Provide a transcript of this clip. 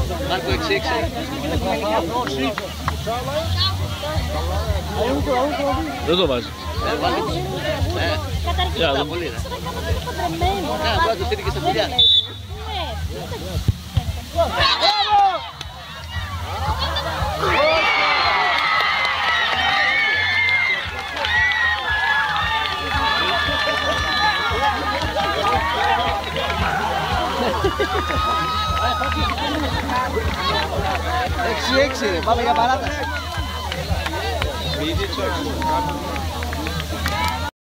Μάρκο 6-6. Δεν το βάζει. Καταρχήν πολύ ρε. Μπορεί να το στείλει και στα πουλιά. Έξι, πάμε για παράταση.